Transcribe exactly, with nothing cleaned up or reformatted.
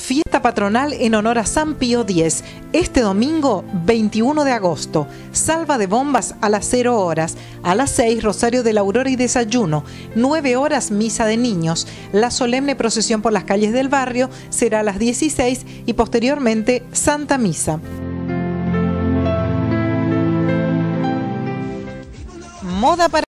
Fiesta patronal en honor a San Pío X. Este domingo, veintiuno de agosto. Salva de bombas a las cero horas. A las seis, Rosario de la Aurora y desayuno. nueve horas, misa de niños. La solemne procesión por las calles del barrio será a las dieciséis y posteriormente Santa Misa. Moda para